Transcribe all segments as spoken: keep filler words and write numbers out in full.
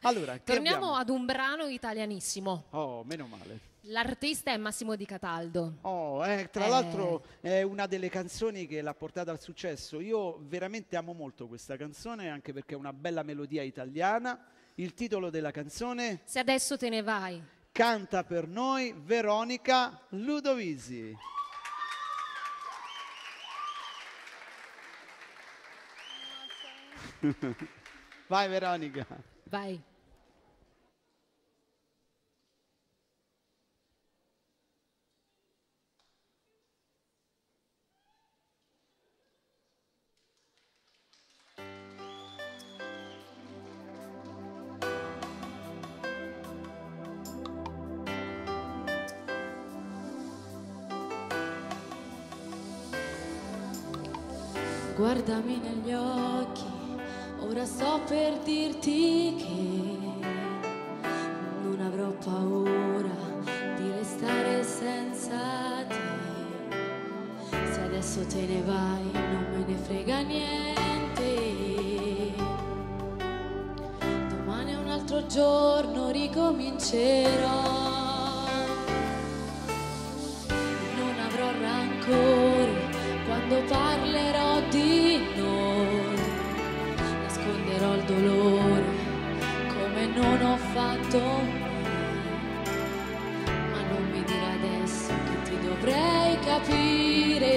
Allora, che torniamo abbiamo? ad un brano italianissimo. Oh, meno male. L'artista è Massimo Di Cataldo. Oh, eh, tra Eh. l'altro è una delle canzoni che l'ha portata al successo. Io veramente amo molto questa canzone, anche perché è una bella melodia italiana. Il titolo della canzone: Se adesso te ne vai. Canta per noi Veronica Ludovisi. Vai Veronica. Vai. Guardami negli occhi, ora sto per dirti che non avrò paura di restare senza te. Se adesso te ne vai non me ne frega niente. Domani è un altro giorno, ricomincerò. Non avrò rancore quando parlerò di noi, nasconderò il dolore come non ho fatto mai. Ma non mi dire adesso che ti dovrei capire.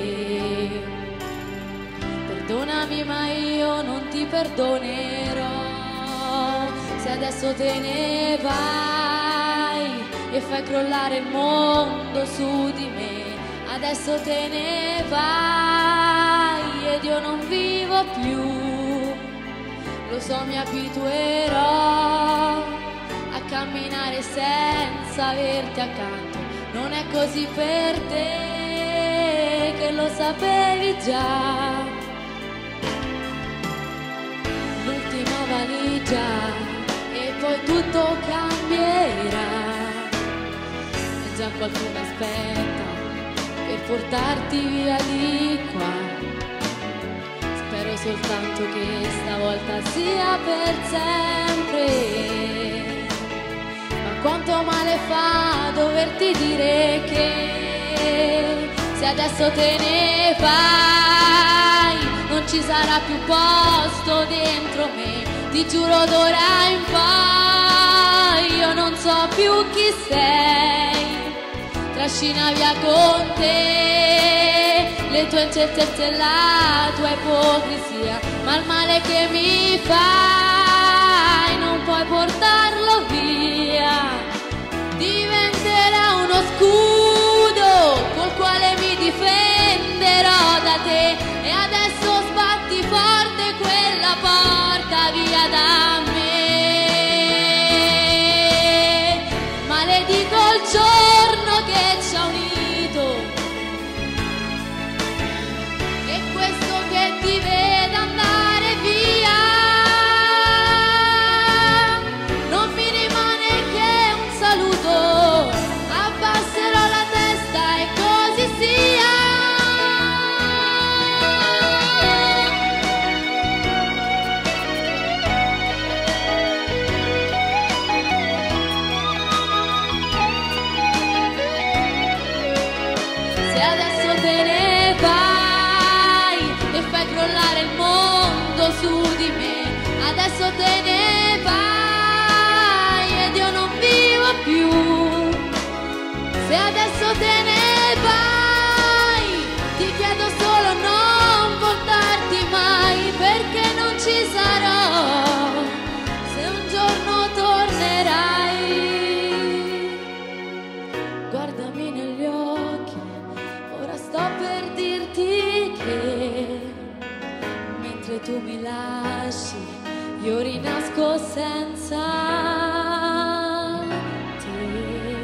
Perdonami ma io non ti perdonerò. Se adesso te ne vai e fai crollare il mondo su di me, adesso te ne vai ed io non vivo più. Lo so, mi abituerò a camminare senza averti accanto. Non è così per te, che lo sapevi già. L'ultima valigia e poi tutto cambierà. E già qualcuno aspetta per portarti via di qua. Spero soltanto che stavolta sia per sempre. Ma quanto male fa doverti dire che se adesso te ne vai non ci sarà più posto dentro me. Ti giuro d'ora in poi io non so più chi sei. Trascina via con te le tue incertezze e la tua ipocrisia, ma il male che mi fai non puoi portarlo via. Diventerà uno scudo col quale mi difenderò da te. E adesso sbatti forte quella porta via da me. Maledico il giorno che ci ha unito, e questo che ti vede andare via. Non mi rimane che un saluto, abbasserò la testa e così sia. Se adesso te ne vai e fai crollare il mondo su di me, adesso te ne vai ed io non vivo più. Se adesso te ne vai ti chiedo solo non voltarti mai, perché non ci sarò se un giorno tornerai. Guardami negli occhi, ora sto per dirti che mentre tu mi lasci io rinasco senza te.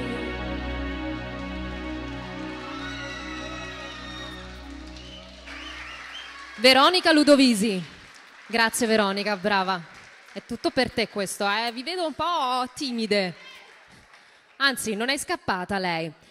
Veronica Ludovisi. Grazie Veronica, brava. È tutto per te questo, eh? Vi vedo un po' timide. Anzi, non è scappata lei.